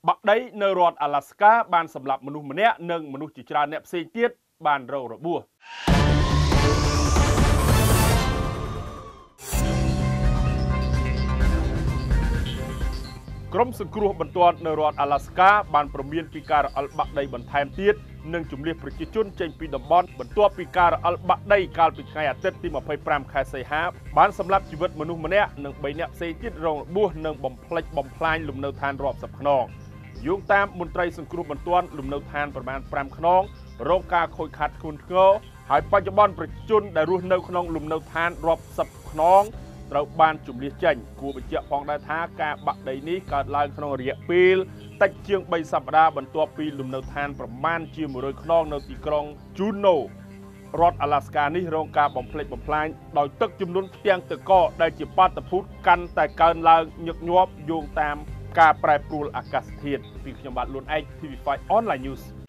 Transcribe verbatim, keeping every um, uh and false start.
បាក់ដីនៅរដ្ឋអាឡាស្កាបានសម្លាប់មនុស្សម្នាក់និងមនុស្សជាច្រើនអ្នកផ្សេងទៀតបានរងរបួសក្រុមសង្គ្រោះបន្ទាន់នៅរដ្ឋអាឡាស្កាបានព្រមានពីការរអិលបាក់ដីបន្ថែមទៀតនិងជំនះប្រជាជនចេញពីតំបន់បន្ទាប់ពីការរអិលបាក់ដីកាលពីថ្ងៃអាទិត្យទីម្ភៃប្រាំខែសីហាបានសម្លាប់ជីវិតមនុស្សម្នាក់និងបីនាក់ផ្សេងទៀតរងរបួសនិងបំផ្លិចបំផ្លាញលំនៅឋានរាប់សិបខ្នងយោងតាមមន្ត្រីសង្គ្រោះបន្ទាន់លំនៅឋានប្រមាណប្រាំខ្នងរងការខូចខាតធ្ងន់ធ្ងរហើយបច្ចុប្បន្នប្រជាជនដែលរស់នៅក្នុងលំនៅឋានរាប់សិបខ្នងត្រូវបានជំនះចេញគួរបញ្ជាក់ផងដែរថាការបាក់ដីនេះកើតឡើងក្នុងរយៈពេលតិចជាងបីសប្តាហ៍បន្ទាប់ពីលំនៅឋានប្រមាណជាមួយរយខ្នងនៅទីក្រុង Juneau រដ្ឋអាឡាស្កានេះរងការបំផ្លិចបំផ្លាញដោយទឹកជំនន់ផ្ទាំងទឹកកកដែលជាបាតុភូតកាន់តែកើនឡើងញឹកញាប់យោងតាមការប្រែប្រួលអាកាសធាតុពីខ្ញុំបាទលួនឯក T V five Online News